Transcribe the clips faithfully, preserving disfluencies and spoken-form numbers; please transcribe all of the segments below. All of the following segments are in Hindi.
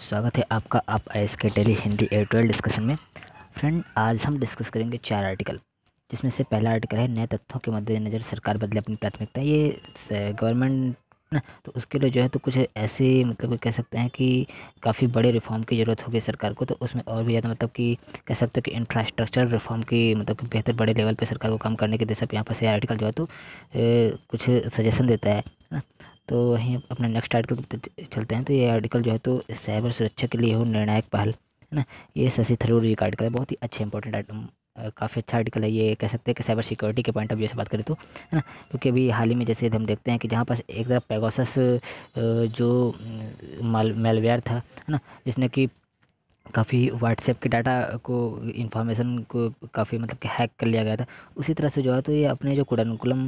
स्वागत है आपका आप आई एस के डेली हिंदी एडिटोरियल डिस्कशन में। फ्रेंड, आज हम डिस्कस करेंगे चार आर्टिकल, जिसमें से पहला आर्टिकल है नए तथ्यों के मद्देनज़र सरकार बदले अपनी प्राथमिकता। ये गवर्नमेंट ना, तो उसके लिए जो है तो कुछ ऐसे मतलब कि कह सकते हैं कि काफ़ी बड़े रिफॉर्म की ज़रूरत होगी सरकार को। तो उसमें और भी ज़्यादा मतलब कि कह सकते हैं कि इंफ्रास्ट्रक्चर रिफॉर्म की मतलब कि बेहतर बड़े लेवल पे सरकार को काम करने की दिशा पे यहाँ पर से आर्टिकल जो है तो ए, कुछ सजेशन देता है ना। तो वहीं अपने नेक्स्ट आर्टिकल पे चलते हैं। तो ये आर्टिकल जो है तो साइबर सुरक्षा के लिए हो निर्णायक पहल, है ना। ये शशि थरूर जी का आर्टिकल है, बहुत ही अच्छे इंपॉर्टेंट आइटम, काफ़ी अच्छा आर्टिकल है। ये कह सकते हैं कि साइबर सिक्योरिटी के पॉइंट ऑफ व्यू से बात करें तो, है ना। क्योंकि अभी हाल ही में जैसे हम देखते हैं कि जहाँ पास एक तरफ पेगासस जो माल मेलवेयर था, है ना, जिसने कि काफ़ी व्हाट्सएप के डाटा को इन्फॉर्मेशन को काफ़ी मतलब कि हैक कर लिया गया था। उसी तरह से जो है तो ये अपने जो कुडानुकुलम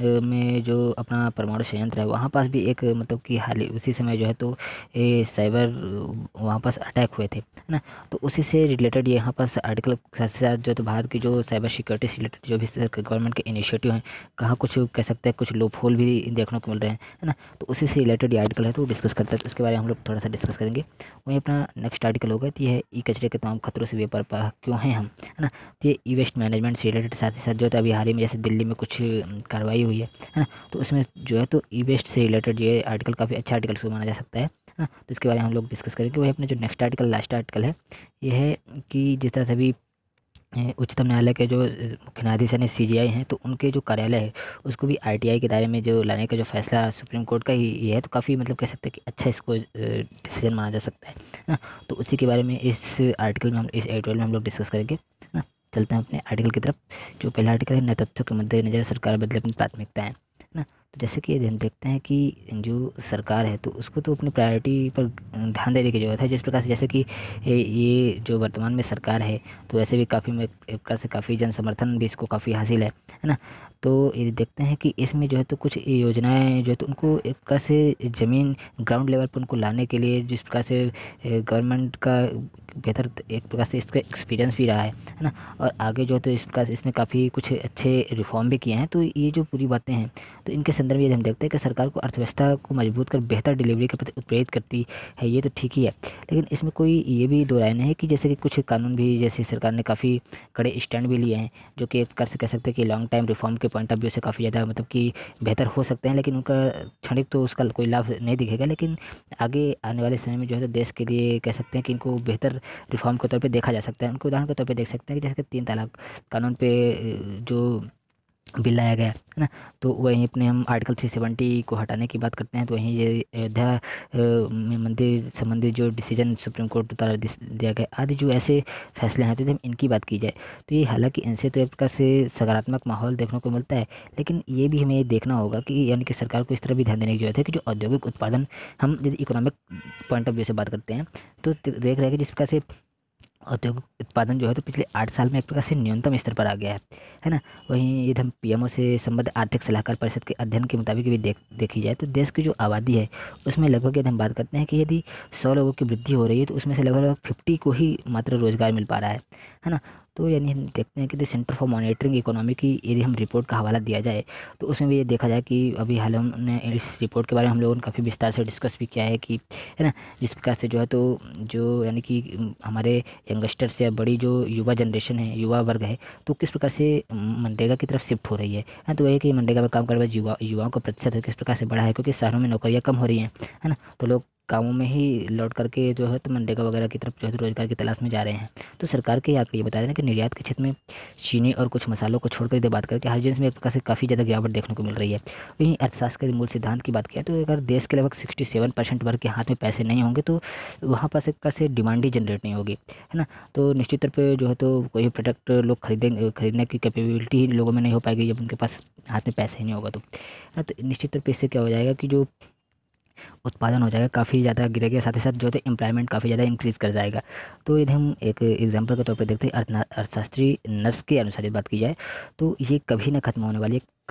में जो अपना परमाणु संयंत्र है, वहाँ पास भी एक मतलब कि हाल ही उसी समय जो है तो ये साइबर वहाँ पास अटैक हुए थे, है ना। तो उसी से रिलेटेड ये यहाँ पास आर्टिकल साथ साथ जो तो भारत की जो साइबर सिक्योरिटी से रिलेटेड जो भी गवर्नमेंट के इनिशिएटिव हैं, कहाँ कुछ कह सकते हैं कुछ लूप होल भी देखने को मिल रहे हैं, है ना। तो उसी से रिलेटेड ये आर्टिकल है तो डिस्कस करता है, तो इसके बारे में हम लोग थोड़ा सा डिस्कस करेंगे। वहीं अपना नेक्स्ट आर्टिकल होगा तो ये है ई कचरे के तमाम खतरों से बेपरवाह क्यों हैं हम, है ना। तो ये ई वेस्ट मैनेजमेंट से रिलेटेड साथ ही साथ जो है अभी हाल ही में जैसे दिल्ली में कुछ कार्रवाई हुई है, है ना। तो उसमें जो है तो ई वेस्ट से रिलेटेड ये आर्टिकल काफ़ी अच्छा आर्टिकल शुरू माना जा सकता है ना। तो इसके बारे में हम लोग डिस्कस करेंगे। वही अपने जो नेक्स्ट आर्टिकल लास्ट आर्टिकल है ये है कि जिस तरह से अभी उच्चतम न्यायालय के जो मुख्य न्यायाधीश यानी सी जी आई हैं, तो उनके जो कार्यालय है उसको भी आर टी आई के दायरे में जो लाने का जो फैसला सुप्रीम कोर्ट का ही ये है, तो काफ़ी मतलब कह सकते हैं कि अच्छा इसको डिसीजन माना जा सकता है ना। तो उसी के बारे में इस आर्टिकल में हम इस एडिटोरियल में हम लोग डिस्कस करेंगे ना। चलते हैं अपने आर्टिकल की तरफ। जो पहला आर्टिकल है नए तथ्यों के मद्देनजर सरकार बदले अपनी प्राथमिकताएँ ना। तो जैसे कि हम देखते हैं कि जो सरकार है तो उसको तो अपनी प्रायोरिटी पर ध्यान देने की ज़रूरत है। जिस प्रकार से जैसे कि ये जो वर्तमान में सरकार है तो वैसे भी काफ़ी एक प्रकार से काफ़ी जन समर्थन भी इसको काफ़ी हासिल है, है ना। तो ये देखते हैं कि इसमें जो है तो कुछ योजनाएं जो है तो उनको एक प्रकार से ज़मीन ग्राउंड लेवल पर उनको लाने के लिए जिस प्रकार से गवर्नमेंट का बेहतर एक प्रकार से इसका एक्सपीरियंस भी रहा है, है ना। और आगे जो है तो इस प्रकार से इसमें काफ़ी कुछ अच्छे रिफॉर्म भी किए हैं। तो ये जो पूरी बातें हैं तो इनके संदर्भ में हम देखते हैं कि सरकार को अर्थव्यवस्था को मजबूत कर बेहतर डिलीवरी के प्रति उत्प्रेरित करती है, ये तो ठीक ही है। लेकिन इसमें कोई ये भी दो राय नहीं है कि जैसे कि कुछ कानून भी जैसे सरकार ने काफ़ी कड़े स्टैंड भी लिए हैं, जो कि एक प्रकार से कह सकते हैं कि लॉन्ग टाइम रिफॉर्म के पॉइंट ऑफ व्यू से काफ़ी ज़्यादा मतलब कि बेहतर हो सकते हैं, लेकिन उनका क्षणिक तो उसका कोई लाभ नहीं दिखेगा। लेकिन आगे आने वाले समय में जो है तो देश के लिए कह सकते हैं कि इनको बेहतर रिफॉर्म के तौर पे देखा जा सकता है। उनको उदाहरण के तौर पे देख सकते हैं कि जैसे कि तीन तलाक कानून पे जो बिल लाया गया, है ना। तो वहीं अपने हम आर्टिकल थ्री सेवेंटी को हटाने की बात करते हैं तो वहीं ये अयोध्या में मंदिर संबंधी जो डिसीजन सुप्रीम कोर्ट द्वारा दिया गया आदि जो ऐसे फैसले हैं, तो जब इनकी बात की जाए तो ये हालांकि इनसे तो एक प्रकार से सकारात्मक माहौल देखने को मिलता है, लेकिन ये भी हमें देखना होगा कि यानी कि सरकार को इस तरह भी ध्यान देने की जरूरत है कि जो औद्योगिक उत्पादन हम यदि इकोनॉमिक पॉइंट ऑफ व्यू से बात करते हैं तो देख रहे हैं कि जिस प्रकार से औद्योगिक उत्पादन जो है तो पिछले आठ साल में एक प्रकार से न्यूनतम स्तर पर आ गया है, है ना। वहीं यदि हम पी एम ओ से संबद्ध आर्थिक सलाहकार परिषद के अध्ययन के मुताबिक भी देख देखी जाए तो देश की जो आबादी है उसमें लगभग यदि हम बात करते हैं कि यदि सौ लोगों की वृद्धि हो रही है तो उसमें से लगभग फिफ्टी को ही मात्र रोजगार मिल पा रहा है, है ना। तो यानी हम देखते हैं कि सेंटर फॉर मॉनिटरिंग इकोनॉमी की यदि हम रिपोर्ट का हवाला दिया जाए तो उसमें भी ये देखा जाए कि अभी हाल हमने इस रिपोर्ट के बारे में हम लोगों ने काफ़ी विस्तार से डिस्कस भी किया है कि, है ना, जिस प्रकार से जो है तो जो यानी कि हमारे यंगस्टर्स या बड़ी जो युवा जनरेशन है, युवा वर्ग है, तो किस प्रकार से मनरेगा की तरफ शिफ्ट हो रही है, है तो वही कि मनरेगा में काम करने वाले युवा युवाओं का प्रतिशत किस प्रकार से बढ़ा है, क्योंकि शहरों में नौकरियाँ कम हो रही हैं, है ना। तो लोग गाँवों में ही लौट करके जो है तो मनरेगा वगैरह की तरफ जो है तो रोजगार की तलाश में जा रहे हैं। तो सरकार के आंकड़े ये बता रहे हैं कि निर्यात के क्षेत्र में चीनी और कुछ मसालों को छोड़कर यदि बात करके हर जिन्स में एक प्रकार से काफ़ी ज़्यादा गिरावट देखने को मिल रही है। वहीं अर्थशास्त्र के मूल सिद्धांत की बात किया तो अगर देश के लगभग सिक्सटी सेवन परसेंट वर्ग के हाथ में पैसे नहीं होंगे तो वहाँ पास एक प्रकार से डिमांड ही जनरेट नहीं होगी, है ना। तो निश्चित तौर पर जो है तो कोई प्रोडक्ट लोग खरीदेंगे, खरीदने की कैपेबिलिटी लोगों में नहीं हो पाएगी जब उनके पास हाथ में पैसे ही नहीं होगा तो, है। तो निश्चित तौर पर इससे क्या हो जाएगा कि जो उत्पादन हो जाएगा काफ़ी ज़्यादा गिरेगा, साथ ही साथ जो है एम्प्लॉयमेंट काफ़ी ज़्यादा इंक्रीज़ कर जाएगा। तो यदि हम एक एग्जांपल के तौर पे देखते हैं, अर्थशास्त्री नर्स के अनुसार बात की जाए तो ये कभी ना खत्म होने वाली एक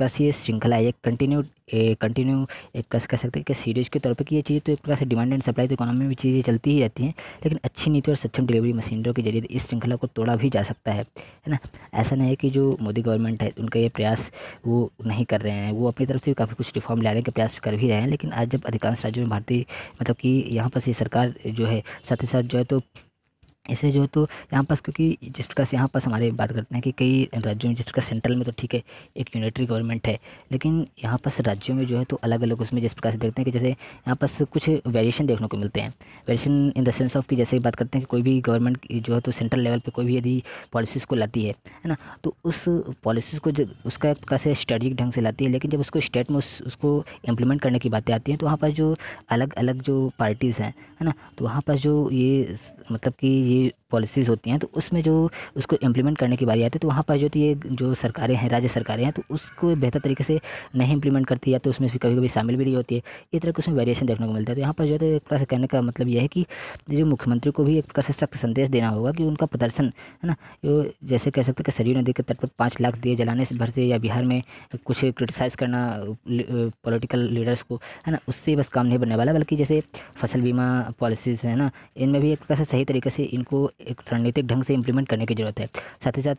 प्रकार से ये श्रृंखला है, एक कंटिन्यू कंटिन्यू एक कह कह सकते हैं कि सीरीज के तौर पे कि ये चीज़ें तो एक प्रकार से डिमांड एंड सप्लाई तो इकोनॉमी में भी चीज़ें चलती ही रहती हैं, लेकिन अच्छी नीति और सक्षम डिलीवरी मशीनरों के जरिए इस श्रृंखला को तोड़ा भी जा सकता है है ना। ऐसा नहीं है कि जो मोदी गवर्नमेंट है उनका ये प्रयास वो नहीं कर रहे हैं, वो अपनी तरफ से काफ़ी कुछ रिफॉर्म लाने के प्रयास कर भी रहे हैं, लेकिन आज जब अधिकांश राज्यों में भारतीय मतलब कि यहाँ पर से सरकार जो है साथ ही साथ जो है तो इसे जो है तो यहाँ पास क्योंकि जिस प्रकार से यहाँ पास हमारे बात करते हैं कि कई राज्यों में जिस प्रकार सेंट्रल में तो ठीक है एक यूनिटरी गवर्नमेंट है, लेकिन यहाँ पास राज्यों में जो है तो अलग अलग उसमें जिस प्रकार से देखते हैं कि जैसे यहाँ पास कुछ वेरिएशन देखने को मिलते हैं। Variation in the sense of कि जैसे बात करते हैं कि कोई भी गवर्नमेंट जो है तो सेंट्रल लेवल पर कोई भी यदि पॉलिसीज़ को लाती है है ना, तो उस पॉलिसीज़ को जब उसका एक प्रकार से स्ट्रेटजिक ढंग से लाती है, लेकिन जब उसको स्टेट में उस, उसको इम्प्लीमेंट करने की बातें आती हैं तो वहाँ पर जो अलग अलग जो पार्टीज़ हैं है ना, तो वहाँ पर जो ये मतलब कि ये पॉलिसीज़ होती हैं तो उसमें जो उसको इम्प्लीमेंट करने की बारी आती है तो वहाँ पर जो तो ये जो सरकारें हैं राज्य सरकारें हैं तो उसको बेहतर तरीके से नहीं इम्प्लीमेंट करती या तो उसमें कभी कभी शामिल भी नहीं होती है, इस तरह के उसमें वेरिएशन देखने को मिलता है। तो यहाँ पर जो है तो एक प्रकार से कहने का मतलब यह है कि जो मुख्यमंत्री को भी एक प्रकार से सख्त संदेश देना होगा कि उनका प्रदर्शन है ना, जो जैसे कह सकते हैं कि सरयू नदी के तट पर पाँच लाख दिए जलाने से भर से या बिहार में कुछ क्रिटिसाइज़ करना पॉलिटिकल लीडर्स को है ना, उससे बस काम नहीं बनने वाला, बल्कि जैसे फसल बीमा पॉलिसीज़ है ना, इनमें भी एक प्रकार से सही तरीके से इनको एक रणनीतिक ढंग से इम्प्लीमेंट करने की ज़रूरत है। साथ ही साथ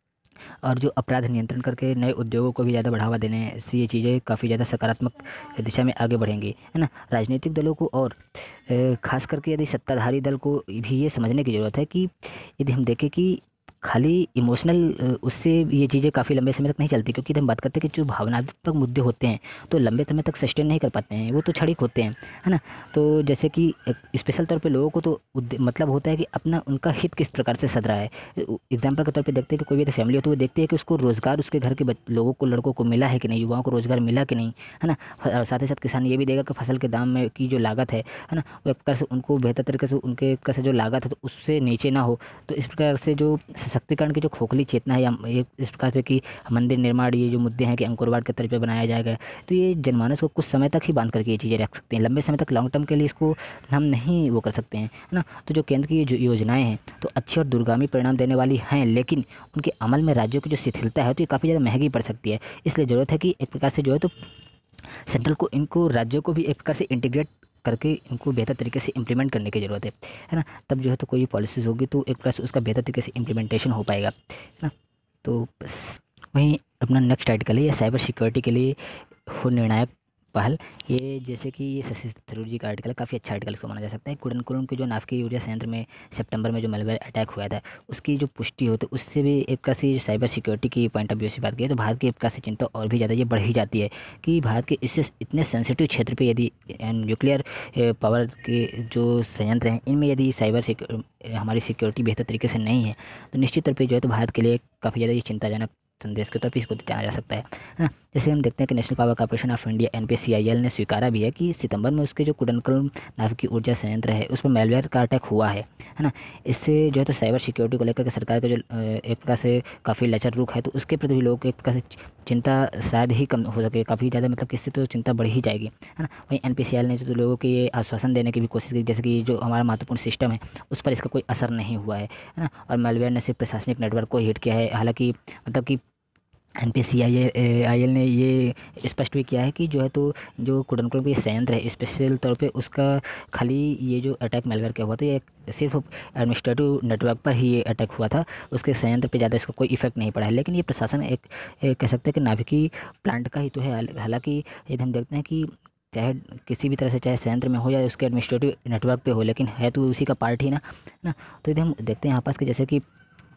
और जो अपराध नियंत्रण करके नए उद्योगों को भी ज़्यादा बढ़ावा देने से ये चीज़ें काफ़ी ज़्यादा सकारात्मक दिशा में आगे बढ़ेंगी है ना। राजनीतिक दलों को और ख़ास करके यदि सत्ताधारी दल को भी ये समझने की ज़रूरत है कि यदि हम देखें कि खाली इमोशनल उससे ये चीज़ें काफ़ी लंबे समय तक नहीं चलती, क्योंकि हम बात करते हैं कि जो भावनात्मक मुद्दे होते हैं तो लंबे समय तक सस्टेन नहीं कर पाते हैं, वो तो क्षणिक होते हैं है ना। तो जैसे कि स्पेशल तौर पे लोगों को तो मतलब होता है कि अपना उनका हित किस प्रकार से सध रहा है। एग्जाम्पल के तौर पे देखते हैं कि कोई भी तो फैमिली हो तो वो देखती है कि उसको रोज़गार उसके घर के लोगों को लड़कों को मिला है कि नहीं, युवाओं को रोज़गार मिला कि नहीं है ना। साथ ही साथ किसान ये भी देगा कि फसल के दाम में की जो लागत है है ना, वो एक प्रकार से उनको बेहतर तरीके से उनके एक प्रकार से जो लागत है तो उससे नीचे ना हो। तो इस प्रकार से जो सशक्तिकरण की जो खोखली चेतना है या इस प्रकार से कि मंदिर निर्माण ये जो मुद्दे हैं कि अंकुरवाद के तरीके बनाया जाएगा, तो ये जनमानस को कुछ समय तक ही बांध करके ये चीज़ें रख सकते हैं, लंबे समय तक लॉन्ग टर्म के लिए इसको हम नहीं वो कर सकते हैं है ना। तो जो केंद्र की जो योजनाएं हैं तो अच्छी और दूरगामी परिणाम देने वाली हैं, लेकिन उनके अमल में राज्यों की जो शिथिलता है तो ये काफ़ी ज़्यादा महंगी पड़ सकती है। इसलिए ज़रूरत है कि एक प्रकार से जो है तो सेंट्रल को इनको राज्यों को भी एक प्रकार से इंटीग्रेट करके इनको बेहतर तरीके से इम्प्लीमेंट करने की ज़रूरत है है ना। तब जो है तो कोई भी पॉलिसीज़ होगी तो एक प्रकार से उसका बेहतर तरीके से इम्प्लीमेंटेशन हो पाएगा है ना। तो बस वहीं अपना नेक्स्ट आर्टिकल है ये साइबर सिक्योरिटी के लिए हो निर्णायक पहल। ये जैसे कि ये शशि थरूर जी का आर्टिकल है, काफ़ी अच्छा आर्टिकल इसको माना जा सकता है। कुडनकुलम के जो नाभिकीय ऊर्जा संयंत्र में सितंबर में जो मलबा अटैक हुआ था उसकी जो पुष्टि हो तो उससे भी एक प्रकार से साइबर सिक्योरिटी की पॉइंट ऑफ व्यू से बात की तो भारत की एक प्रकार से चिंता और भी ज़्यादा ये बढ़ ही जाती है कि भारत के इससे इतने सेंसिटिव क्षेत्र पर यदि न्यूक्लियर पावर के जो संयंत्र हैं इनमें यदि साइबर हमारी सिक्योरिटी बेहतर तरीके से नहीं है तो निश्चित तौर पर जो है तो भारत के लिए काफ़ी ज़्यादा ये चिंताजनक संदेश के तौर पर इसको जाना जा सकता है ना। जैसे हम देखते हैं कि national power corporation of India N P C I L ने स्वीकारा भी है कि सितंबर में उसके जो कुडनकुलम नाभिकीय ऊर्जा संयंत्र है उस पर मैलवेयर का अटैक हुआ है है ना। इससे जो है तो साइबर सिक्योरिटी को लेकर के सरकार का जो एक प्रकार से काफ़ी लचर रुख है तो उसके प्रति भी लोगों को एक प्रकार से चिंता शायद ही कम हो सके, काफ़ी ज़्यादा मतलब किससे तो चिंता बढ़ ही जाएगी है ना। वहीं N P C I L ने जो लोगों को ये आश्वासन देने की भी कोशिश की जैसे कि जो हमारा महत्वपूर्ण सिस्टम है उस पर इसका कोई असर नहीं हुआ है है ना। और मैलवेयर ने सिर्फ प्रशासनिक नेटवर्क को हिट किया है, हालांकि मतलब कि N P C I L ने ये स्पष्ट भी किया है कि जो है तो जो कुडनकुलम का संयंत्र है स्पेशल तौर पे उसका खाली ये जो अटैक मैलवेयर का हुआ था ये सिर्फ एडमिनिस्ट्रेटिव नेटवर्क पर ही ये अटैक हुआ था, उसके संयंत्र पे ज़्यादा इसका कोई इफेक्ट नहीं पड़ा है। लेकिन ये प्रशासन एक, एक कह सकते हैं कि नाभिकीय प्लांट का ही तो है, हालांकि यदि हम देखते हैं कि चाहे किसी भी तरह से चाहे संयंत्र में हो या उसके एडमिनिस्ट्रेटिव नेटवर्क पे हो लेकिन है तो उसी का पार्ट ही ना ना। तो यदि हम देखते हैं यहाँ पास कि जैसे कि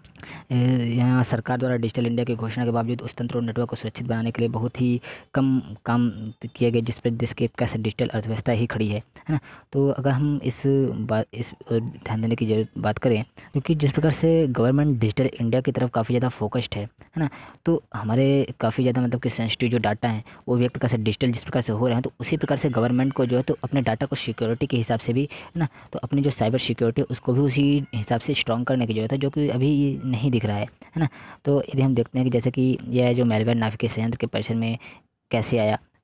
यहाँ सरकार द्वारा डिजिटल इंडिया की घोषणा के बावजूद उस तंत्र और नेटवर्क को सुरक्षित बनाने के लिए बहुत ही कम काम किए गए जिस पर देश के कैसे डिजिटल अर्थव्यवस्था ही खड़ी है है ना। तो अगर हम इस बात इस ध्यान देने की जरूरत बात करें क्योंकि जिस प्रकार से गवर्नमेंट डिजिटल इंडिया की तरफ काफ़ी ज़्यादा फोकस्ड है है ना, तो हमारे काफ़ी ज़्यादा मतलब कि सेंसिटिव जो डाटा हैं वो भी एक प्रकार से डिजिटल जिस प्रकार से हो रहे हैं तो उसी प्रकार से गवर्नमेंट को जो है तो अपने डाटा को सिक्योरिटी के हिसाब से भी है ना, तो अपनी जो साइबर सिक्योरिटी उसको भी उसी हिसाब से स्ट्रॉन्ग करने की जरूरत है जो कि अभी नहीं दिख रहा है है ना। तो यदि हम देखते हैं कि जैसे कि यह जो मैलवेयर नाभिकीय संयंत्र के परिसर में कैसे आया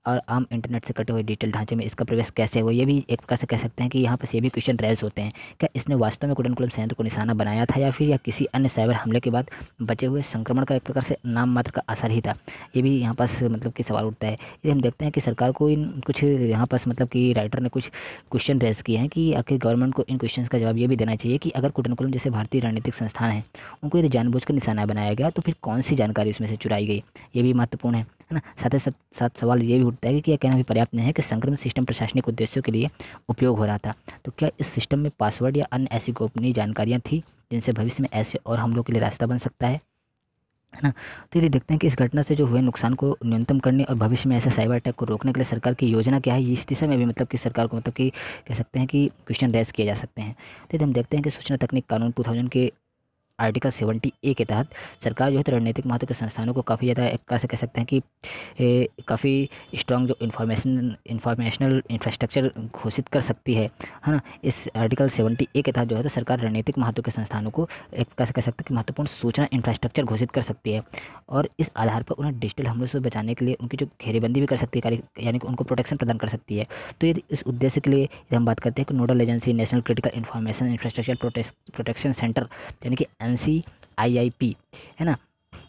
और आम इंटरनेट से कटे हुए डिजिटल ढांचे में इसका प्रवेश कैसे हुआ, ये भी एक प्रकार से कह सकते हैं कि यहाँ पर ये भी क्वेश्चन रेज होते हैं। क्या इसने वास्तव में कुडनकुलम संयंत्र को निशाना बनाया था या फिर या किसी अन्य साइबर हमले के बाद बचे हुए संक्रमण का एक प्रकार से नाम मात्र का असर ही था, ये भी यहाँ पास मतलब कि सवाल उठता है। यदि हम देखते हैं कि सरकार को इन कुछ यहाँ पास मतलब कि राइटर ने कुछ क्वेश्चन रेज किए हैं कि आखिर गवर्नमेंट को इन क्वेश्चन का जवाब ये भी देना चाहिए कि अगर कुडनकुलम जैसे भारतीय रणनीतिक संस्थान है उनको यदि जानबूझकर निशाना बनाया गया तो फिर कौन सी जानकारी उसमें से चुराई गई, ये भी महत्वपूर्ण है है ना। साथ ही साथ सवाल ये भी उठता है कि यह कहना भी पर्याप्त नहीं है कि संक्रमित सिस्टम प्रशासनिक उद्देश्यों के लिए उपयोग हो रहा था, तो क्या इस सिस्टम में पासवर्ड या अन्य ऐसी गोपनीय जानकारियाँ थी जिनसे भविष्य में ऐसे और हमलों के लिए रास्ता बन सकता है है ना। तो यदि देखते हैं कि इस घटना से जो हुए नुकसान को न्यूनतम करने और भविष्य में ऐसे साइबर अटैक को रोकने के लिए सरकार की योजना क्या है, इस दिशा में भी मतलब कि सरकार को मतलब कि कह सकते हैं कि क्वेश्चन रेज किए जा सकते हैं। तो यदि हम देखते हैं कि सूचना तकनीक कानून टू थाउजेंड के आर्टिकल सेवेंटी ए के तहत सरकार जो है तो रणनीतिक महत्व के संस्थानों को काफ़ी ज़्यादा एक तरह से कह सकते हैं कि काफ़ी स्ट्रॉन्ग जो इन्फॉर्मेशन इन्फॉर्मेशनल इंफ्रास्ट्रक्चर घोषित कर सकती है है ना। इस आर्टिकल सेवेंटी ए के तहत जो है तो सरकार रणनीतिक महत्व के संस्थानों को एक तरह से कह सकते हैं कि महत्वपूर्ण सूचना इंफ्रास्ट्रक्चर घोषित कर सकती है और इस आधार पर उन्हें डिजिटल हमलों से बचाने के लिए उनकी जो घेरेबंदी भी कर सकती है, यानी कि उनको प्रोटेक्शन प्रदान कर सकती है। तो यदि इस उद्देश्य के लिए यदि हम बात करते हैं कि nodal agency national critical information infrastructure protection centre यानी कि N C I I P है ना,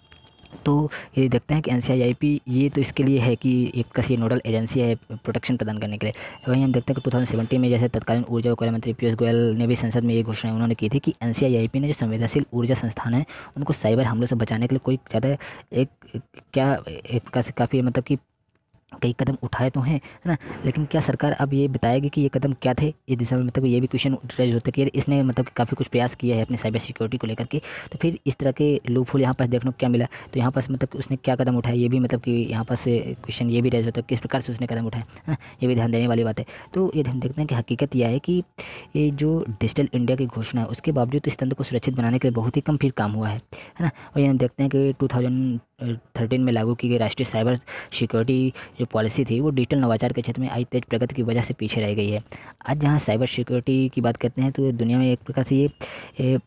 तो ये देखते हैं कि N C I I P ये तो इसके लिए है कि एक कसी नोडल एजेंसी है प्रोटेक्शन प्रदान करने के लिए। वहीं हम देखते हैं कि टू थाउजेंड सेवेंटीन में जैसे तत्कालीन ऊर्जा और मंत्री पीयूष गोयल ने भी संसद में ये घोषणा उन्होंने की थी कि N C I I P ने जो संवेदनशील ऊर्जा संस्थान है उनको साइबर हमलों से बचाने के लिए कोई ज़्यादा एक क्या एक काफ़ी मतलब कि कई कदम उठाए तो हैं है ना, लेकिन क्या सरकार अब ये बताएगी कि ये कदम क्या थे इस दिशा में, मतलब ये भी क्वेश्चन रेज होता है कि इसने मतलब काफ़ी कुछ प्रयास किया है अपने साइबर सिक्योरिटी को लेकर के, तो फिर इस तरह के लूप होल यहाँ पास देखने को क्या मिला, तो यहाँ पास मतलब उसने क्या कदम उठाया ये भी मतलब कि यहाँ पास क्वेश्चन ये भी रेज होता है किस प्रकार से उसने कदम उठाया है ना, ये भी ध्यान देने वाली बात है। तो ये ध्यान देखते हैं कि हकीकत यह है कि ये जो डिजिटल इंडिया की घोषणा है उसके बावजूद इस तंत्र को सुरक्षित बनाने के लिए बहुत ही कम फिर काम हुआ है है ना। वही हम देखते हैं कि टू थाउजेंड थर्टीन में लागू की गई राष्ट्रीय साइबर सिक्योरिटी जो पॉलिसी थी वो डिजिटल नवाचार के क्षेत्र में आई तेज प्रगति की वजह से पीछे रह गई है। आज जहां साइबर सिक्योरिटी की बात करते हैं तो दुनिया में एक प्रकार से ये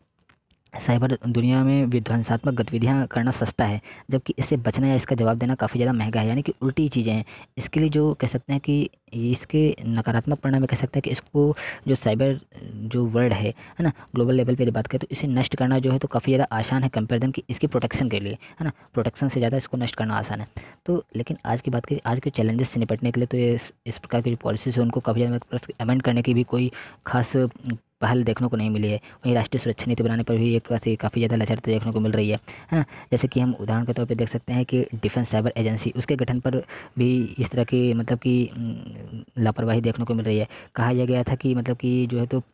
साइबर दुनिया में विध्वंसात्मक गतिविधियां करना सस्ता है, जबकि इससे बचना या इसका जवाब देना काफ़ी ज़्यादा महंगा है, यानी कि उल्टी चीज़ें हैं। इसके लिए जो कह सकते हैं कि इसके नकारात्मक परिणाम में कह सकते हैं कि इसको जो साइबर जो वर्ल्ड है है ना ग्लोबल लेवल पे बात करें तो इसे नष्ट करना जो है तो काफ़ी ज़्यादा आसान है कंपेरिजन की इसकी प्रोटेक्शन के लिए है ना, प्रोटेक्शन से ज़्यादा इसको नष्ट करना आसान है। तो लेकिन आज की बात करें आज के चैलेंजेस से निपटने के लिए तो ये इस प्रकार की जो पॉलिसीज़ है उनको काफ़ी ज़्यादा अमेंड करने की भी कोई खास पहल देखने को नहीं मिली है। वहीं राष्ट्रीय सुरक्षा नीति बनाने पर भी एक प्रकार से काफ़ी ज़्यादा लचरता देखने को मिल रही है है ना। जैसे कि हम उदाहरण के तौर पे देख सकते हैं कि डिफेंस साइबर एजेंसी उसके गठन पर भी इस तरह की मतलब कि लापरवाही देखने को मिल रही है। कहा यह गया था कि मतलब कि जो है तो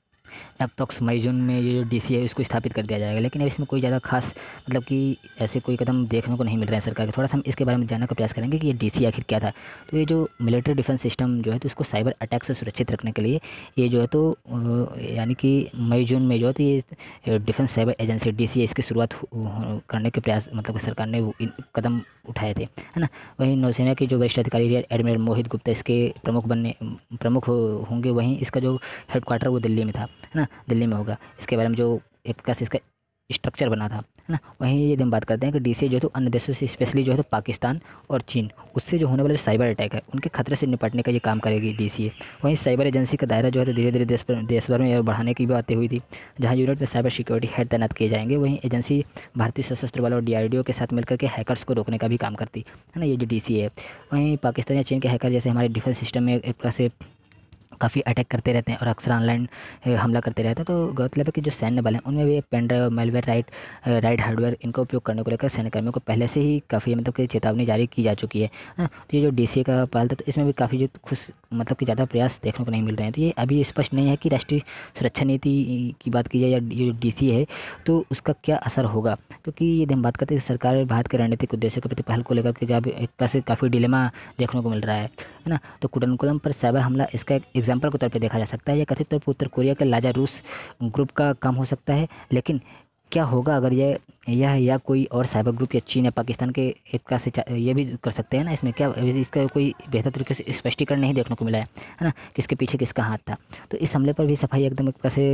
अप्रॉक्स मई जून में ये जो डी सी है इसको स्थापित कर दिया जाएगा, लेकिन अब इसमें कोई ज़्यादा खास मतलब कि ऐसे कोई कदम देखने को नहीं मिल रहे हैं सरकार के। थोड़ा सा हम इसके बारे में जानने का प्रयास करेंगे कि ये डी सी आखिर क्या था। तो ये जो मिलिट्री डिफेंस सिस्टम जो है तो इसको साइबर अटैक से सुरक्षित रखने के लिए ये जो है तो यानी कि मई जून में जो है तो ये defence cyber agency D C इसकी शुरुआत करने के प्रयास मतलब सरकार ने कदम उठाए थे है ना। वहीं नौसेना के जो वरिष्ठ अधिकारी एडमिरल मोहित गुप्ता इसके प्रमुख बनने प्रमुख होंगे, वहीं इसका जो हेडक्वार्टर वो दिल्ली में था है ना, दिल्ली में होगा। इसके बारे में जो एक प्रकार से इसका स्ट्रक्चर बना था है ना। वहीं यदि हम बात करते हैं कि डी सी जो तो अन्य देशों से स्पेशली जो है तो पाकिस्तान और चीन उससे जो होने वाले साइबर अटैक है उनके खतरे से निपटने का ये काम करेगी डी सी ए। वहीं साइबर एजेंसी का दायरा जो है तो धीरे धीरे देश पर देश भर में बढ़ाने की बातें हुई थी, जहाँ यूनिट में साइबर सिक्योरिटी हेड तैनात किए जाएंगे। वहीं एजेंसी भारतीय सशस्त्र बल और डी आर डी ओ के साथ मिलकर के हैकर्स को रोकने का भी काम करती है ना, ये जो डी सी है। वहीं पाकिस्तान या चीन के हैकर जैसे हमारे डिफेंस सिस्टम में एक तरह से काफ़ी अटैक करते रहते हैं और अक्सर ऑनलाइन हमला करते रहते हैं। तो गौरतलब है कि जो सैन्य बल हैं उनमें भी pen drive malware right right hardware इनका उपयोग करने को लेकर सैन्यकर्मियों को पहले से ही काफ़ी मतलब कि चेतावनी जारी की जा चुकी है ना। तो ये जो डी सी ए का पहल था तो इसमें भी काफ़ी जो खुश मतलब कि ज़्यादा प्रयास देखने को नहीं मिल रहे हैं। तो ये अभी स्पष्ट नहीं है कि राष्ट्रीय सुरक्षा नीति की बात की जाए या ये जो डी सी ए है तो उसका क्या असर होगा, क्योंकि यदि हम बात करते हैं सरकार भारत के रणनीतिक उद्देश्यों के प्रति पहल को लेकर के जब एक तरह से काफ़ी डिलेमा देखने को मिल रहा है है ना। तो कुडनकुलम पर साइबर हमला इसका एक एग्जाम्पल के तौर पर देखा जा सकता है। यह कथित तौर पर उत्तर कोरिया के लाजारूस ग्रुप का काम हो सकता है, लेकिन क्या होगा अगर ये यह या कोई और साइबर ग्रुप या चीन या पाकिस्तान के एक का से ये भी कर सकते हैं ना, इसमें क्या इसका कोई बेहतर तरीके से स्पष्टीकरण नहीं देखने को मिला है है ना, किसके पीछे किसका हाथ था। तो इस हमले पर भी सफाई एकदम एक से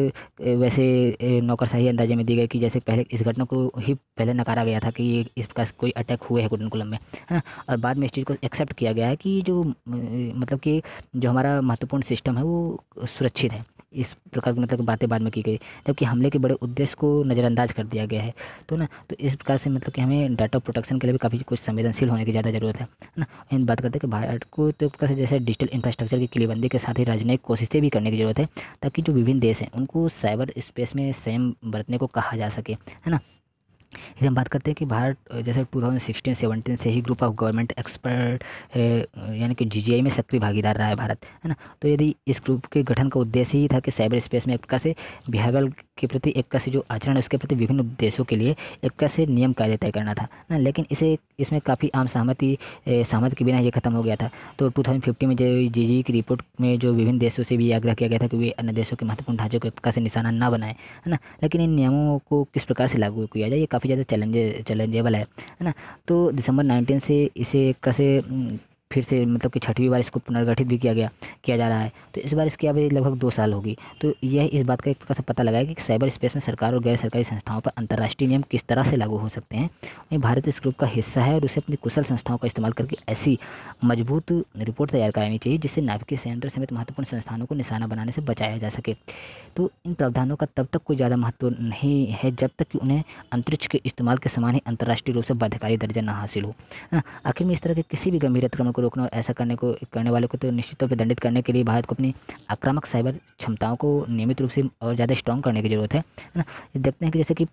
वैसे नौकरशाही अंदाजे में दी गई कि जैसे पहले इस घटना को ही पहले नकारा गया था कि ये इसका कोई अटैक हुए है कुडनकुलम में, है ना, और बाद में इस चीज़ को एक्सेप्ट किया गया है कि जो मतलब कि जो हमारा महत्वपूर्ण सिस्टम है वो सुरक्षित है। इस प्रकार की मतलब बातें बाद में की गई, जबकि हमले के बड़े उद्देश्य को नज़रअंदाज कर दिया गया है। तो ना तो इस प्रकार से मतलब कि हमें डाटा प्रोटेक्शन के लिए भी काफ़ी कुछ संवेदनशील होने की ज़्यादा ज़रूरत है ना। इन बात करते हैं कि भारत को तो एक प्रकार से जैसे डिजिटल इंफ्रास्ट्रक्चर की किलेबंदी के साथ ही राजनयिक कोशिशें भी करने की ज़रूरत है, ताकि जो विभिन्न देश हैं उनको साइबर स्पेस में संयम बरतने को कहा जा सके, है ना। इसे हम बात करते हैं कि भारत जैसे टू थाउजेंड सिक्सटीन सेवनटीन से ही ग्रुप ऑफ गवर्नमेंट एक्सपर्ट यानी कि जी जी आई में सक्रिय भागीदार रहा है भारत, है ना। तो यदि इस ग्रुप के गठन का उद्देश्य ही था कि साइबर स्पेस में एक प्रकार से बिहेवियर के प्रति एक प्रकार से जो आचरण है उसके प्रति विभिन्न देशों के लिए एक प्रकार से नियम कार्य तय करना था ना, लेकिन इसे इसमें काफ़ी आम सहमति सहमति के बिना ये खत्म हो गया था। तो टू थाउजेंड फिफ्टीन में जो जी जी की रिपोर्ट में जो विभिन्न देशों से भी आग्रह किया गया था कि वे अन्य देशों के महत्वपूर्ण ढांचे को एक प्रकार से निशाना ना बनाए, है ना, लेकिन इन नियमों को किस प्रकार से लागू किया जाए ये काफ़ी ज़्यादा चैलेंजे चैलेंजेबल है है ना। तो दिसंबर नाइनटीन से इसे एक तरह से फिर से मतलब कि छठवीं बार इसको पुनर्गठित भी किया गया किया जा रहा है। तो इस बार इसकी अवधि लगभग दो साल होगी। तो यह इस बात का एक प्रकार से पता लगाया कि साइबर स्पेस में सरकार और गैर सरकारी संस्थाओं पर अंतर्राष्ट्रीय नियम किस तरह से लागू हो सकते हैं। वहीं भारत इस ग्रुप का हिस्सा है और उसे अपनी कुशल संस्थाओं का इस्तेमाल करके ऐसी मजबूत रिपोर्ट तैयार करानी चाहिए जिससे नाभिकीय संयंत्र समेत महत्वपूर्ण संस्थानों को निशाना बनाने से बचाया जा सके। तो इन प्रावधानों का तब तक कोई ज़्यादा महत्व नहीं है जब तक कि उन्हें अंतरिक्ष के इस्तेमाल के समान ही अंतर्राष्ट्रीय रूप से बाध्यकारी दर्जा न हासिल हो। आखिर में इस तरह के किसी भी गंभीर अतिक्रमण को रोकना और ऐसा करने को करने वाले को तो निश्चित तौर पर दंडित करने के लिए भारत को अपनी आक्रामक साइबर क्षमताओं को नियमित रूप से और ज़्यादा स्ट्रॉन्ग करने की ज़रूरत है ना। देखते हैं कि जैसे कि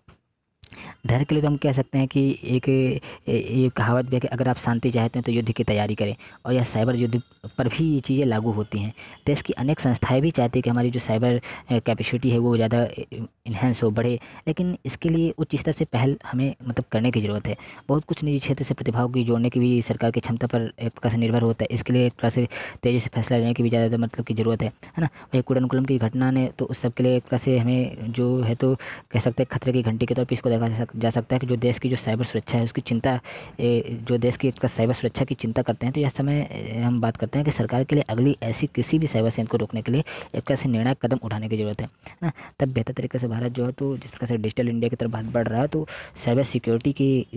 धैर्य के लिए तो हम कह सकते हैं कि एक ये कहावत भी है कि अगर आप शांति चाहते हैं तो युद्ध की तैयारी करें, और यह साइबर युद्ध पर भी ये चीज़ें लागू होती हैं। देश की अनेक संस्थाएं भी चाहती हैं कि हमारी जो साइबर कैपेसिटी है वो ज़्यादा इन्हेंस हो, बढ़े, लेकिन इसके लिए उच्च स्तर से पहल हमें मतलब करने की ज़रूरत है। बहुत कुछ निजी क्षेत्र से प्रतिभाओं की जोड़ने की भी सरकार की क्षमता पर एक प्रकार से निर्भर होता है। इसके लिए एक प्रकार से तेज़ी से फैसला लेने की भी ज़्यादा मतलब की ज़रूरत है है ना। वही कुडनकुलम की घटना ने तो उस सब के लिए एक प्रकार से हमें जो है तो कह सकते हैं खतरे की घंटी के तौर पर इसको देखा जा सकता है कि जो देश की जो साइबर सुरक्षा है उसकी चिंता जो देश की एक साइबर सुरक्षा की चिंता करते हैं, तो यह समय हम बात करते हैं कि सरकार के लिए अगली ऐसी किसी भी साइबर सेंध को रोकने के लिए एक तरह से निर्णायक कदम उठाने की ज़रूरत है ना। तब बेहतर तरीके से भारत जो है तो जिस प्रकार से डिजिटल इंडिया की तरफ बढ़ रहा है तो साइबर सिक्योरिटी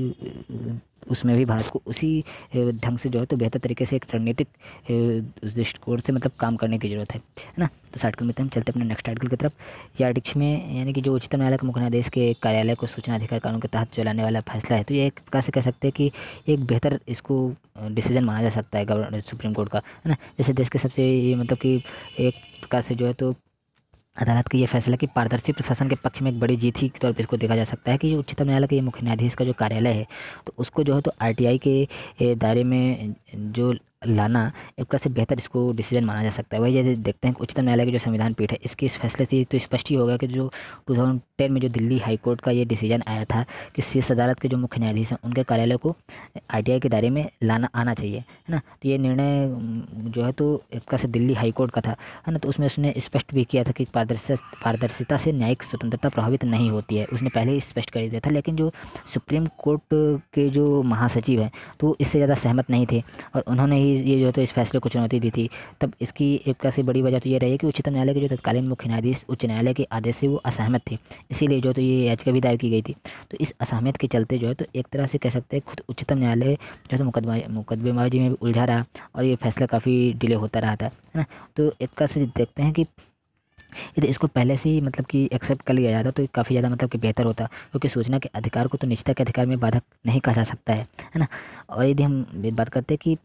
की उसमें भी भारत को उसी ढंग से जो है तो बेहतर तरीके से एक रणनीतिक दृष्टिकोण से मतलब काम करने की ज़रूरत है है ना। तो इस आर्टिकल में हम चलते अपने नेक्स्ट आर्टिकल की तरफ। ये आर्टिकल में यानी कि जो उच्चतम न्यायालय के मुख्य न्यायाधीश के कार्यालय को सूचना अधिकार कानून के तहत चलाने वाला फैसला है, तो ये एक प्रकार से कह सकते हैं कि एक बेहतर इसको डिसीजन माना जा सकता है गवर्नर सुप्रीम कोर्ट का, है ना। जैसे देश के सबसे ये मतलब कि एक प्रकार से जो है तो अदालत का ये फैसला कि पारदर्शी प्रशासन के पक्ष में एक बड़ी जीत ही के तौर पर इसको देखा जा सकता है कि जो उच्चतम न्यायालय के ये मुख्य न्यायाधीश का जो कार्यालय है तो उसको जो है तो आरटीआई के दायरे में जो लाना एक प्रकार से बेहतर इसको डिसीजन माना जा सकता है। वही यदि देखते हैं कि उच्चतम न्यायालय की जो संविधान पीठ है इसके इस फैसले से तो स्पष्ट ही होगा कि जो टू थाउजेंड टेन में जो दिल्ली हाई कोर्ट का ये डिसीजन आया था कि शीर्ष अदालत के जो मुख्य न्यायाधीश हैं उनके कार्यालय को आरटीआई के दायरे में लाना आना चाहिए, है ना। तो ये निर्णय जो है तो एक प्रकार से दिल्ली हाई कोर्ट का था, है ना। तो उसमें उसने स्पष्ट भी किया था कि पारदर्शी पारदर्शिता से न्यायिक स्वतंत्रता प्रभावित नहीं होती है, उसने पहले ही स्पष्ट कर दिया था। लेकिन जो सुप्रीम कोर्ट के जो महासचिव हैं तो इससे ज़्यादा सहमत नहीं थे और उन्होंने ही ये जो है तो इस फैसले को चुनौती दी थी। तब इसकी एक तरह से बड़ी वजह तो ये रही कि उच्चतम न्यायालय के जो तत्कालीन मुख्य न्यायाधीश उच्च न्यायालय के आदेश से वो असहमत थे, इसीलिए जो तो ये याचिका भी दायर की गई थी। तो इस असहमत के चलते जो है तो एक तरह से कह सकते हैं खुद उच्चतम न्यायालय जो है तो मुकदमा मुकदमेबाजी में भी उलझा रहा और ये फैसला काफ़ी डिले होता रहा था, है ना। तो एक तरह से देखते हैं कि यदि इसको पहले से ही मतलब कि एक्सेप्ट कर लिया जाता तो काफ़ी ज़्यादा मतलब कि बेहतर होता, क्योंकि सूचना के अधिकार को तो निजता के अधिकार में बाधक नहीं कहा जा सकता है, है ना। और यदि हम बात करते हैं कि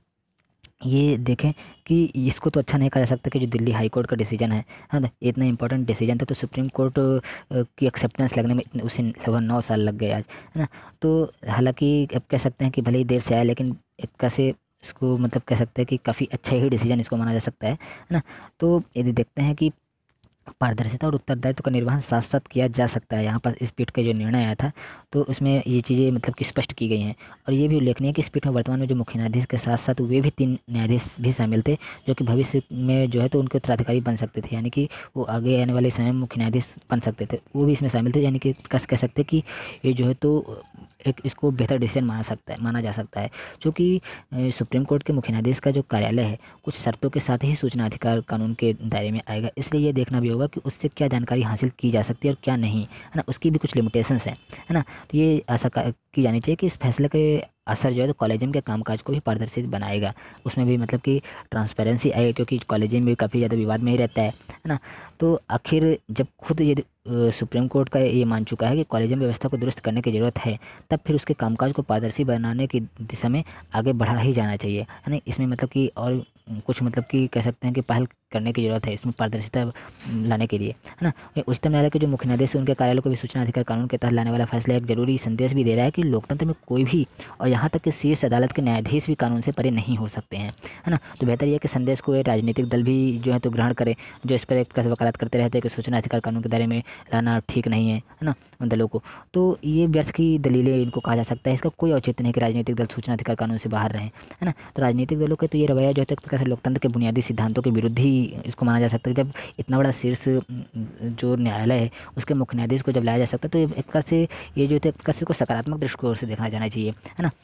ये देखें कि इसको तो अच्छा नहीं कहा जा सकता कि जो दिल्ली हाई कोर्ट का डिसीजन है है ना, इतना इंपॉर्टेंट डिसीजन था तो सुप्रीम कोर्ट की एक्सेप्टेंस लगने में इतने उसे लगभग नौ साल लग गए आज, है ना। तो हालांकि अब कह सकते हैं कि भले ही देर से आया लेकिन एक कैसे इसको मतलब कह सकते हैं कि काफ़ी अच्छा ही डिसीजन इसको माना जा सकता है, है ना। तो यदि देखते हैं कि पारदर्शिता और उत्तरदायित्व का निर्वहन साथ साथ किया जा सकता है। यहाँ पर इस पीठ का जो निर्णय आया था तो उसमें ये चीज़ें मतलब कि स्पष्ट की गई हैं। और ये भी उल्लेखनीय है कि इस पीठ में वर्तमान में जो मुख्य न्यायाधीश के साथ साथ वे भी तीन न्यायाधीश भी शामिल थे, जो कि भविष्य में जो है तो उनके उत्तराधिकारी बन सकते थे, यानी कि वो आगे आने वाले समय में मुख्य न्यायाधीश बन सकते थे, वो भी इसमें शामिल थे। यानी कि कस कह सकते कि ये जो है तो एक इसको बेहतर डिसीजन माना सकता है माना जा सकता है, क्योंकि सुप्रीम कोर्ट के मुख्य न्यायाधीश का जो कार्यालय है कुछ शर्तों के साथ ही सूचना अधिकार कानून के दायरे में आएगा, इसलिए ये देखना भी होगा कि उससे क्या जानकारी हासिल की जा सकती है और क्या नहीं, है ना, उसकी भी कुछ लिमिटेशंस हैं, है ना। तो ये आशा की जानी चाहिए कि इस फैसले के असर जो है तो कॉलेजियम के कामकाज को भी पारदर्शी बनाएगा, उसमें भी मतलब कि ट्रांसपेरेंसी आएगी, क्योंकि कॉलेजियम भी काफ़ी ज़्यादा विवाद में ही रहता है है ना। तो आखिर जब खुद ये सुप्रीम कोर्ट का ये मान चुका है कि कॉलेजियम व्यवस्था को दुरुस्त करने की ज़रूरत है, तब फिर उसके कामकाज को पारदर्शी बनाने की दिशा में आगे बढ़ा ही जाना चाहिए, है ना। इसमें मतलब कि और कुछ मतलब कि कह सकते हैं कि पहल करने की ज़रूरत है इसमें पारदर्शिता लाने के लिए, है ना। उच्चतम न्यायालय के जो मुख्य न्यायाधीश उनके कार्यालय को भी सूचना अधिकार कानून के तहत लाने वाला फैसला एक जरूरी संदेश भी दे रहा है कि लोकतंत्र में कोई भी और यहाँ तक कि शीर्ष अदालत के न्यायाधीश भी कानून से परे नहीं हो सकते हैं, है ना। तो बेहतर यह कि संदेश को राजनीतिक दल भी जो है तो ग्रहण करे, जो इस पर एक वकालत करते रहते हैं कि सूचना अधिकार कानून के दायरे में लाना ठीक नहीं है, है ना, उन दलों को। तो ये व्यर्थ की दलीलें इनको कहा जा सकता है, इसका कोई औचित्य नहीं कि राजनीतिक दल सूचना अधिकार कानून से बाहर रहें, है ना। तो राजनीतिक दलों के तो ये रवैया जो है एक प्रकार से लोकतंत्र के बुनियादी सिद्धांतों के विरुद्ध ही इसको माना जा सकता है। जब इतना बड़ा शीर्ष जो न्यायालय है उसके मुख्य न्यायाधीश को जब लाया जा सकता है तो एक प्रकार से ये जो है एक प्रकार से को सकारात्मक दृष्टिकोण से देखा जाना चाहिए, है ना।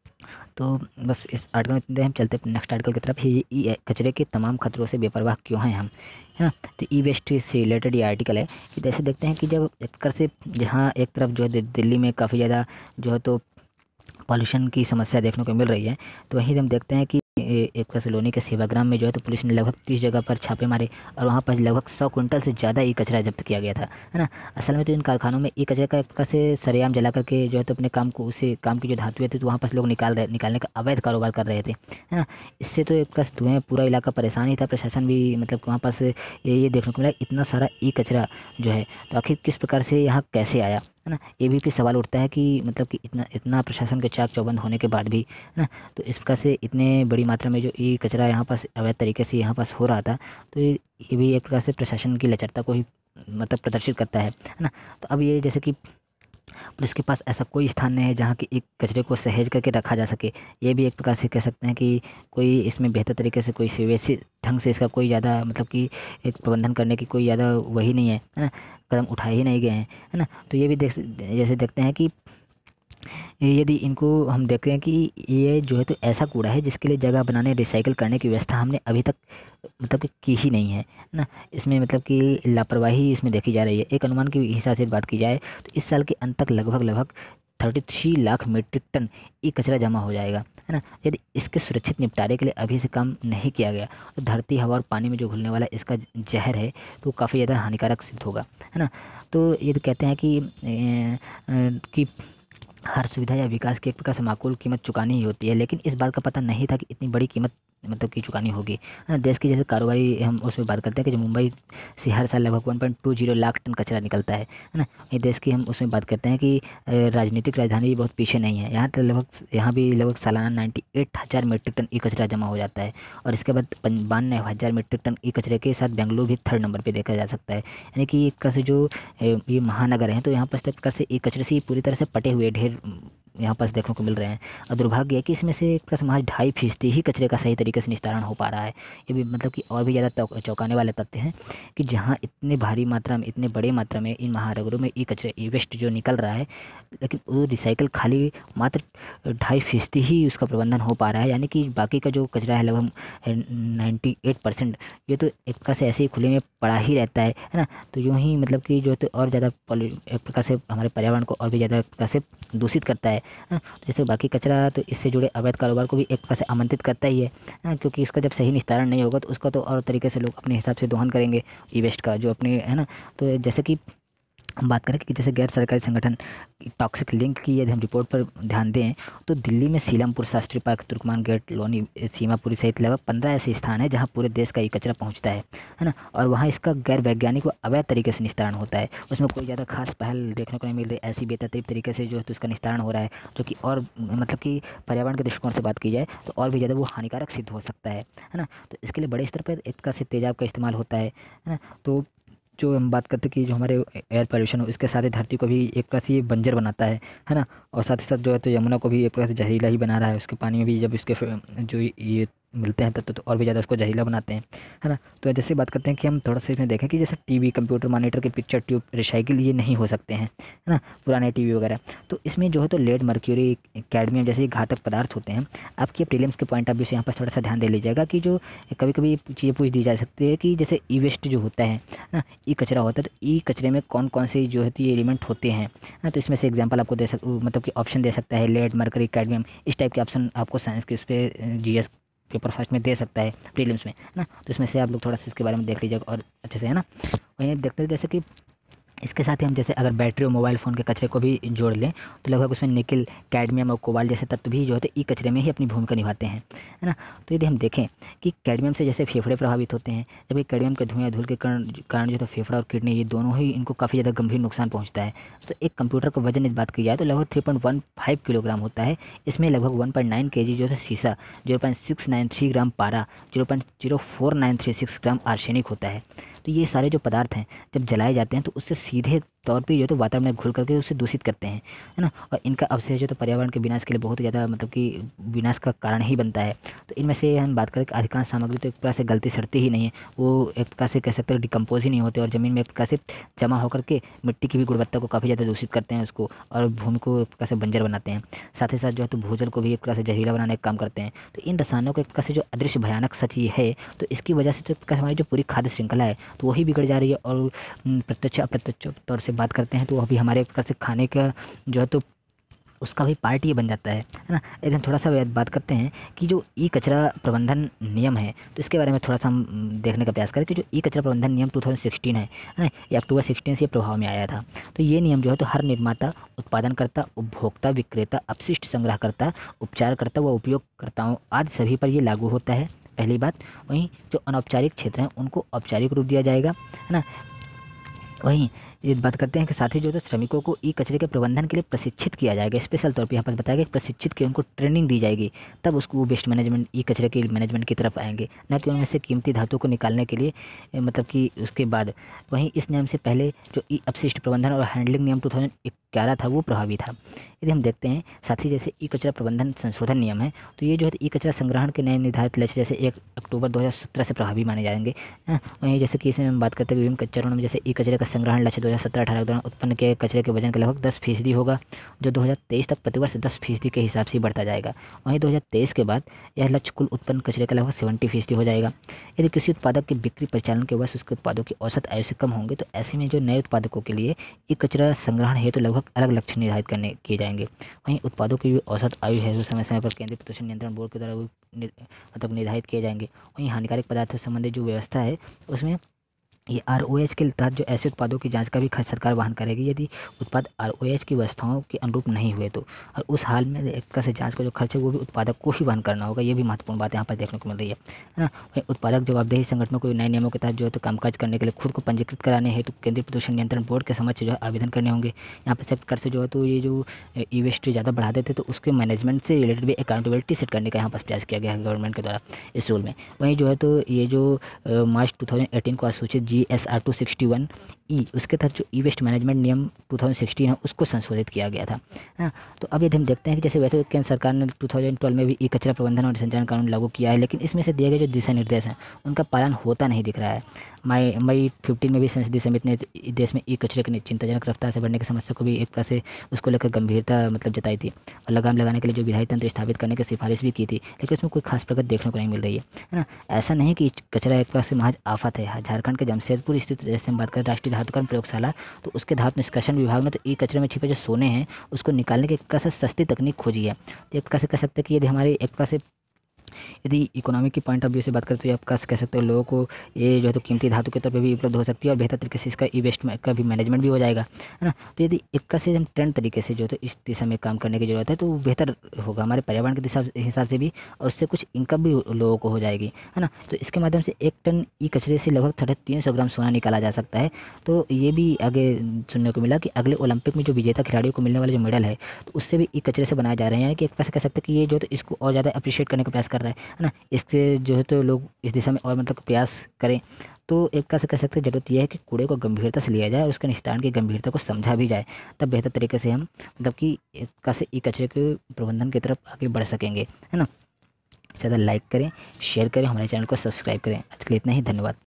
तो बस इस आर्टिकल में इतने हम चलते नेक्स्ट आर्टिकल की तरफ। ये ई कचरे के तमाम खतरों से बेपरवाह क्यों हैं हम, है ना। तो ई वेस्ट से रिलेटेड ये आर्टिकल है कि जैसे देखते हैं कि जब एक प्रकार से जहाँ एक तरफ जो है दिल्ली में काफ़ी ज़्यादा जो है तो पॉल्यूशन की समस्या देखने को मिल रही है, तो वहीं हम देखते हैं कि एक कसलोनी के सेवाग्राम में जो है तो पुलिस ने लगभग तीस जगह पर छापे मारे और वहाँ पर लगभग सौ कुंटल से ज़्यादा ई कचरा जब्त किया गया था, है ना। असल में तो इन कारखानों में ई कचरे का एक प्रकार से सरेआम जला करके जो है तो अपने काम को उसे काम की जो धातुएं थी तो वहाँ पर लोग निकाल रहे निकालने का अवैध कारोबार कर रहे थे, है ना। इससे तो एक प्रकार से धुएँ पूरा इलाका परेशान ही था, प्रशासन भी मतलब वहाँ पास ये ये देखने को मिला इतना सारा ई कचरा जो है तो आखिर किस प्रकार से यहाँ कैसे आया, है ना। ये भी फिर सवाल उठता है कि मतलब कि इतना इतना प्रशासन के चाक चौबंद होने के बाद भी, है ना, तो इस प्रकार से इतने बड़ी मात्रा में जो ई कचरा यहाँ पास अवैध तरीके से यहाँ पास हो रहा था, तो ये ये भी एक प्रकार से प्रशासन की लचरता को ही मतलब प्रदर्शित करता है, है ना। तो अब ये जैसे कि पुलिस के पास ऐसा कोई स्थान नहीं है जहाँ की एक कचरे को सहेज करके रखा जा सके, ये भी एक प्रकार से कह सकते हैं कि कोई इसमें बेहतर तरीके से कोई सुव्यवस्थित ढंग से इसका कोई ज़्यादा मतलब कि एक प्रबंधन करने की कोई ज़्यादा वही नहीं है, है ना, कदम उठाए ही नहीं गए हैं, है ना। तो ये भी देख जैसे देखते हैं कि यदि इनको हम देखते हैं कि ये जो है तो ऐसा कूड़ा है जिसके लिए जगह बनाने रिसाइकिल करने की व्यवस्था हमने अभी तक मतलब कि की ही नहीं है ना। इसमें मतलब कि लापरवाही इसमें देखी जा रही है। एक अनुमान के हिसाब से बात की जाए तो इस साल के अंत तक लगभग लगभग thirty three lakh metric ton E कचरा जमा हो जाएगा, है ना। यदि इसके सुरक्षित निपटारे के लिए अभी से काम नहीं किया गया तो धरती हवा और पानी में जो घुलने वाला इसका जहर है तो काफ़ी ज़्यादा हानिकारक सिद्ध होगा, है ना। तो ये कहते हैं कि ए, ए, कि हर सुविधा या विकास की एक प्रकार से माकूल कीमत चुकानी ही होती है, लेकिन इस बात का पता नहीं था कि इतनी बड़ी कीमत मतलब कि चुकानी होगी, है ना। देश की जैसे कारोबारी हम उसमें बात करते हैं कि जो मुंबई से हर साल लगभग one point two zero lakh ton कचरा निकलता है, है ना। ये देश की हम उसमें बात करते हैं कि राजनीतिक राजधानी भी बहुत पीछे नहीं है, यहाँ तो लगभग यहाँ भी लगभग सालाना नाइन्टी एट हज़ार मीट्रिक टन ई कचरा जमा हो जाता है और इसके बाद बानवे हज़ार मीट्रिक टन ई कचरे के साथ बेंगलुरु भी थर्ड नंबर पर देखा जा सकता है। यानी कि एक तरह से जो ये महानगर हैं तो यहाँ पर एक प्रकार से ई कचरे से पूरी तरह से पटे हुए ढेर यहाँ पास देखने को मिल रहे हैं और दुर्भाग्य है कि इसमें से एक प्रकार महज ढाई फीसदी ही कचरे का सही तरीके से निस्तारण हो पा रहा है। ये भी मतलब कि और भी ज़्यादा चौंकाने वाले तथ्य हैं कि जहाँ इतने भारी मात्रा में इतने बड़े मात्रा में इन महानगरों में ई कचरे ई वेस्ट जो निकल रहा है, लेकिन वो रिसाइकल खाली मात्र ढाई फीसदी ही उसका प्रबंधन हो पा रहा है। यानी कि बाकी का जो कचरा है लगभग नाइन्टी एट परसेंट ये तो एक प्रकार से ऐसे ही खुले में पड़ा ही रहता है, है ना। तो यूँ ही मतलब कि जो तो और ज़्यादा एक प्रकार से हमारे पर्यावरण को और भी ज़्यादा प्रकार से दूषित करता है, है। जैसे बाकी कचरा तो इससे जुड़े अवैध कारोबार को भी एक प्रकार से आमंत्रित करता ही है, है, क्योंकि इसका जब सही निस्तारण नहीं होगा तो उसका तो और तरीके से लोग अपने हिसाब से दोहन करेंगे ई वेस्ट का जो अपने, है ना। तो जैसे कि हम बात करें कि जैसे गैर सरकारी संगठन टॉक्सिक लिंक की यदि हम रिपोर्ट पर ध्यान दें तो दिल्ली में सीलमपुर, शास्त्री पार्क, तुर्कमान गेट, लोनी, सीमापुरी सहित लगभग पंद्रह ऐसे स्थान है जहां पूरे देश का ये कचरा पहुंचता है, है ना। और वहां इसका गैर वैज्ञानिक व अवैध तरीके से निस्तारण होता है। उसमें कोई ज़्यादा खास पहल देखने को नहीं मिल रही, ऐसी बेतरतीब तरीके से जो है तो उसका निस्तारण हो रहा है जो कि और मतलब कि पर्यावरण के दृष्टिकोण से बात की जाए तो और भी ज़्यादा वो हानिकारक सिद्ध हो सकता है, है ना। तो इसके लिए बड़े स्तर पर इसका से तेजाब का इस्तेमाल होता है, है ना। तो जो हम बात करते हैं कि जो हमारे एयर पोल्यूशन हो, इसके साथ ही धरती को भी एक प्रकार से ये बंजर बनाता है है ना। और साथ ही साथ जो है तो यमुना को भी एक प्रकार से जहरीला ही बना रहा है। उसके पानी में भी जब इसके जो ये मिलते हैं तब तो, तो और भी ज़्यादा उसको जहरीला बनाते हैं, है ना। तो जैसे बात करते हैं कि हम थोड़ा सा इसमें देखें कि जैसे टीवी, कंप्यूटर, मॉनिटर के पिक्चर ट्यूब रिसाइकिल ये नहीं हो सकते हैं, है ना, पुराने टीवी वगैरह। तो इसमें जो है तो लेड, मर्क्यूरी, कैडमियम जैसे घातक पदार्थ होते हैं। आपके प्रीलिम्स के पॉइंट ऑफ व्यू से यहाँ पर थोड़ा सा ध्यान दे लीजिएगा कि जो कभी कभी चीज़ें पूछ दी जा सकती है कि जैसे ई वेस्ट जो होता है ना, ई कचरा होता है, तो ई कचरे में कौन कौन से जो है ये एलिमेंट होते हैं ना। तो इसमें से एग्जांपल आपको दे सक मतलब कि ऑप्शन दे सकता है लेड, मर्करी, कैडमियम, इस टाइप के ऑप्शन आपको साइंस के उस पर जीएस पेपर फर्स्ट में दे सकता है प्रीलिम्स में, है ना। तो इसमें से आप लोग थोड़ा सा इसके बारे में देख लीजिएगा और अच्छे से, है ना। वहीं देखते हैं जैसे कि इसके साथ ही हम जैसे अगर बैटरी और मोबाइल फ़ोन के कचरे को भी जोड़ लें तो लगभग उसमें निकल, कैडमियम और कोबाल्ट जैसे तत्व भी जो होते हैं ई कचरे में ही अपनी भूमिका निभाते हैं, है ना। तो यदि हम देखें कि कैडमियम से जैसे फेफड़े प्रभावित होते हैं, जबकि कैडमियम के धुएं धूल के कारण कारण जो है फेफड़ा और किडनी ये दोनों ही इनको काफ़ी ज़्यादा गंभीर नुकसान पहुँचता है। तो एक कंप्यूटर का वजन इस बात की जाए तो लगभग three point one five kilogram होता है। इसमें लगभग वन पॉइंट नाइन के जी जो है शीशा, zero point six nine three gram पारा, zero point zero four nine three six gram arsenic होता है। तो ये सारे जो पदार्थ हैं जब जलाए जाते हैं तो उससे सीधे तौर पे जो तो वातावरण में घुल करके उसे दूषित करते हैं, है ना। और इनका अवशेष जो तो पर्यावरण के विनाश के लिए बहुत ज़्यादा मतलब कि विनाश का कारण ही बनता है। तो इनमें से हम बात करें कि अधिकांश सामग्री तो एक प्रकार से गलती सड़ती ही नहीं है, वो एक प्रकार से कह सकते हैं डिकम्पोज ही नहीं होते और ज़मीन में एक प्रकार से जमा होकर के मिट्टी की भी गुणवत्ता को काफ़ी ज़्यादा दूषित करते हैं उसको, और भूमि को एक प्रकार से बंजर बनाते हैं। साथ ही साथ जो है तो भूजल को भी एक प्रकार से जहरीला बनाने का काम करते हैं। तो इन रसायनों को एक प्रकार से जो अदृश्य भयानक सच ये है, तो इसकी वजह से तो हमारी जो पूरी खाद्य श्रृंखला है तो वही बिगड़ जा रही है। और प्रत्यक्ष अप्रत्यक्ष तौर से बात करते हैं तो अभी हमारे एक प्रकार से खाने का जो है तो उसका भी पार्ट ये बन जाता है, है ना। यदि हम थोड़ा सा बात करते हैं कि जो ई कचरा प्रबंधन नियम है तो इसके बारे में थोड़ा सा हम देखने का प्रयास करें कि जो ई कचरा प्रबंधन नियम टू थाउजेंड सिक्सटीन है ना, ये अक्टूबर सिक्सटीन से प्रभाव में आया था। तो ये नियम जो है तो हर निर्माता, उत्पादनकर्ता, उपभोक्ता, विक्रेता, अपशिष्ट संग्रहकर्ता, उपचारकर्ता व उपयोगकर्ताओं आदि सभी पर ये लागू होता है, पहली बात। वहीं जो अनौपचारिक क्षेत्र हैं उनको औपचारिक रूप दिया जाएगा, है ना। वहीं ये बात करते हैं कि साथ ही जो है श्रमिकों को ई कचरे के प्रबंधन के लिए प्रशिक्षित किया जाएगा, स्पेशल तौर पे यहाँ पर बताया गया प्रशिक्षित की उनको ट्रेनिंग दी जाएगी, तब उसको वेस्ट मैनेजमेंट, ई कचरे के मैनेजमेंट की तरफ आएंगे, न कि उनमें से कीमती धातु को निकालने के लिए, मतलब कि उसके बाद। वहीं इस नियम से पहले जो ई अपशिष्ट प्रबंधन और हैंडलिंग नियम टू थाउजेंड ग्यारह था वो प्रभावी था। यदि हम देखते हैं साथ ही जैसे ई कचरा प्रबंधन संशोधन नियम है तो ये जो है ई कचरा संग्रहण के नए निर्धारित लक्ष्य जैसे एक अक्टूबर दो हज़ार सत्रह से प्रभावी माने जाएंगे। वहीं जैसे कि इसमें हम बात करते हैं विभिन्न चरणों में, जैसे ई कचरे का संग्रहण लक्ष्य दो हज़ार सत्रह अठारह के दौरान उत्पन्न किए कचरे के वजन का लगभग दस फीसदी होगा, जो दो हज़ार तेईस तक प्रतिवर्ष दस फीसदी के हिसाब से बढ़ता जाएगा। वहीं दो हज़ार तेईस के बाद यह लक्ष्य कुल उत्पन्न कचरे का लगभग सेवेंटी फीसदी हो जाएगा। यदि किसी उत्पादक की बिक्री परिचालन के वर्ष उसके उत्पादों की औसत आयु से कम होंगे तो ऐसे में जो नए उत्पादकों के लिए ई कचरा संग्रहण हेतु तो लगभग अलग लक्ष्य निर्धारित करने किए जाएंगे। वहीं उत्पादों की भी औसत आयु है जो समय समय पर केंद्रीय प्रदूषण नियंत्रण बोर्ड के द्वारा मतलब निर्धारित किए जाएंगे। वहीं हानिकारक पदार्थों से संबंधित जो व्यवस्था है उसमें ये आर ओ एच के तहत जो ऐसे उत्पादों की जांच का भी खर्च सरकार वहन करेगी यदि उत्पाद आर ओ एच की व्यवस्थाओं के अनुरूप नहीं हुए तो, और उस हाल में एक तरह से जांच का जो खर्च है वो भी उत्पादक को ही वहन करना होगा। ये भी महत्वपूर्ण बात यहाँ पर देखने को मिल रही है, है ना। वहीं उत्पादक जवाबदेही संगठनों को नए नियमों के तहत जो है तो कामकाज करने के लिए खुद को पंजीकृत कराने हेतु तो केंद्रीय प्रदूषण नियंत्रण बोर्ड के समक्ष जो है आवेदन करने होंगे। यहाँ पर सेक्टर से जो है तो ये जो ई वेस्ट ज़्यादा बढ़ा देते तो उसके मैनेजमेंट से रिलेटेड भी अकाउंटेबिलिटी सेट करने का यहाँ पर प्रयास किया गया है गवर्नमेंट के द्वारा इस रूल में। वहीं जो है तो ये जो मार्च टू थाउजेंड एटीन को सूचित G S R two sixty one E उसके तहत जो ई वेस्ट मैनेजमेंट नियम टू थाउजेंड सिक्सटीन है उसको संशोधित किया गया था, हाँ। तो अब यदि हम देखते हैं कि जैसे वैसे केंद्र सरकार ने टू थाउजेंड ट्वेल्व में भी ई कचरा प्रबंधन और संचालन कानून लागू किया है, लेकिन इसमें से दिए गए जो दिशा निर्देश हैं उनका पालन होता नहीं दिख रहा है। मई मई फिफ्टीन में भी संसदीय समिति ने देश में ई कचरे की चिंताजनक रफ्तार से बढ़ने की समस्या को भी एक तरह से उसको लेकर गंभीरता मतलब जताई थी और लगाम लगाने के लिए जो विधायी तंत्र स्थापित करने की सिफारिश भी की थी, लेकिन उसमें कोई खास प्रगति देखने को नहीं मिल रही है, है ना। ऐसा नहीं कि कचरा एक तरह से महज आफत है। झारखंड के जमशेदपुर स्थित जैसे हम बात करें राष्ट्रीय धातुकर्म प्रयोगशाला, तो उसके धातु निष्कर्षण विभाग ने तो ई कचरे में छिपे जो सोने हैं उसको निकालने की एक तरह से सस्ती तकनीक खोजी है। तो एक तरह से कह सकते हैं कि यदि हमारी एक तरह से यदि इकोनॉमिक की पॉइंट ऑफ व्यू से बात करें तो ये आप कह सकते हो लोगों को ये जो है तो कीमती धातु के तौर पे भी उपलब्ध हो सकती है और बेहतर तरीके से इसका ई वेस्ट का भी मैनेजमेंट भी हो जाएगा, है ना। तो यदि एक से हम ट्रेंड तरीके से जो है तो इस दिशा में काम करने की जरूरत है तो बेहतर होगा हमारे पर्यावरण के दिशा हिसाब से भी, और उससे कुछ इनकम भी लोगों को हो जाएगी, है ना। तो इसके माध्यम से एक टन ई कचरे से लगभग साढ़े तीन सौ ग्राम सोना निकाला जा सकता है। तो ये भी आगे सुनने को मिला कि अगले ओलंपिक में जो विजेता खिलाड़ियों को मिलने वाले जो मेडल है तो उससे भी ई कचरे से बनाए जा रहे हैं, कि एक तरह से कह सकते हैं कि ये जो तो इसको और ज़्यादा अप्रिशिएट करने का प्रयास कर रहा है है ना। इसके जो है तो लोग इस दिशा में और मतलब प्रयास करें। तो एक का से कह सकते हैं ज़रूरत यह है कि कूड़े को गंभीरता से लिया जाए और उसके निस्तारण की गंभीरता को समझा भी जाए, तब बेहतर तरीके से हम मतलब कि इसका से ई कचरे के प्रबंधन की तरफ आगे बढ़ सकेंगे, है ना। ज़्यादा लाइक करें, शेयर करें, हमारे चैनल को सब्सक्राइब करें। आज के लिए इतना ही, धन्यवाद।